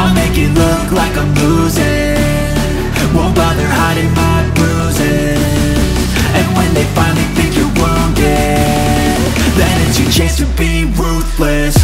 I'll make it look like I'm losing, won't bother hiding my bruises. And when they finally think you're wounded, then it's your chance to be ruthless.